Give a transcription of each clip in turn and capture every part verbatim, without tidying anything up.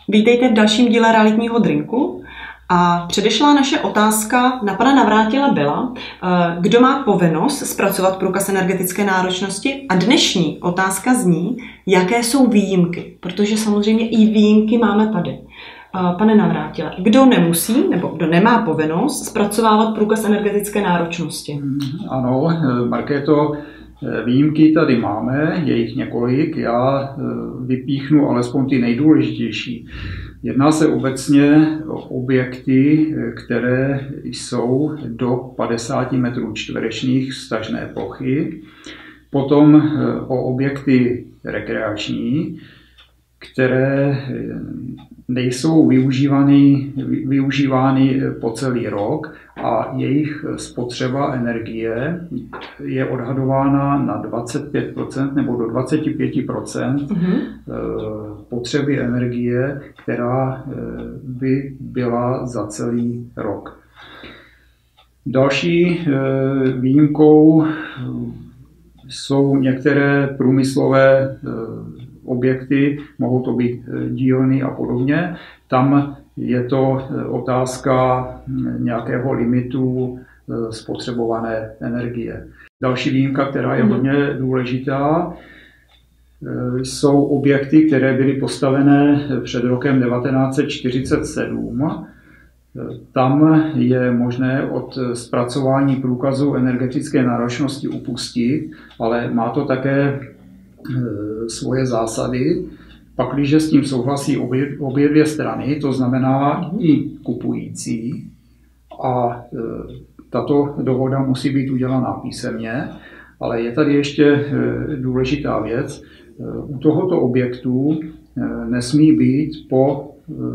Vítejte v dalším díle realitního drinku. A předešlá naše otázka na pana Navrátila byla, kdo má povinnost zpracovat průkaz energetické náročnosti, a dnešní otázka zní, jaké jsou výjimky, protože samozřejmě i výjimky máme tady. Pane Navrátile, kdo nemusí nebo kdo nemá povinnost zpracovávat průkaz energetické náročnosti? Ano, Markéto, výjimky tady máme, je jich několik, já vypíchnu alespoň ty nejdůležitější. Jedná se obecně o objekty, které jsou do padesáti metrů čtverečních vztažné plochy, potom o objekty rekreační, které nejsou využívány, využívány po celý rok a jejich spotřeba energie je odhadována na dvacet pět procent nebo do dvacet pět procent mm-hmm. potřeby energie, která by byla za celý rok. Další výjimkou jsou některé průmyslové objekty, mohou to být dílny a podobně. Tam je to otázka nějakého limitu spotřebované energie. Další výjimka, která je hodně důležitá, jsou objekty, které byly postavené před rokem devatenáct set čtyřicet sedm. Tam je možné od zpracování průkazu energetické náročnosti upustit, ale má to také svoje zásady. Pakliže s tím souhlasí obě, obě dvě strany, to znamená i kupující, a tato dohoda musí být udělaná písemně, ale je tady ještě důležitá věc. U tohoto objektu nesmí být po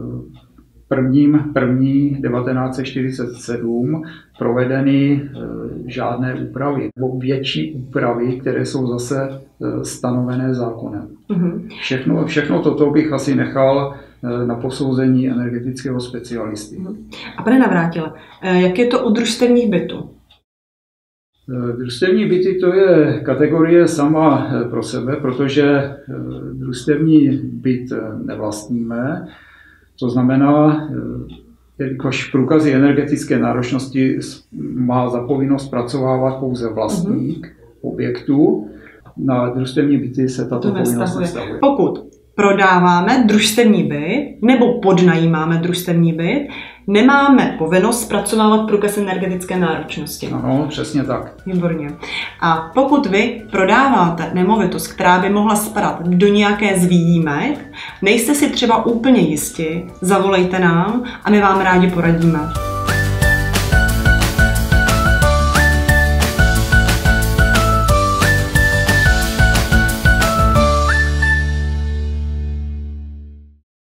prvním první devatenáct set čtyřicet sedm provedeny žádné úpravy nebo větší úpravy, které jsou zase stanovené zákonem. Mm-hmm. Všechno, všechno toto bych asi nechal na posouzení energetického specialisty. Mm-hmm. A pane Navrátile, jak je to u družstevních bytů? Družstevní byty to je kategorie sama pro sebe, protože družstevní byt nevlastníme. To znamená, jelikož průkazy energetické náročnosti má za povinnost zpracovávat pouze vlastník mm-hmm. objektu, na družstevní byty se tato povinnost nevztahuje. Pokud prodáváme družstevní byt nebo podnajímáme družstevní byt, nemáme povinnost zpracovávat průkaz energetické náročnosti. Ano, přesně tak. Výborně. A pokud vy prodáváte nemovitost, která by mohla spadat do nějaké z výjimek, nejste si třeba úplně jisti, zavolejte nám a my vám rádi poradíme.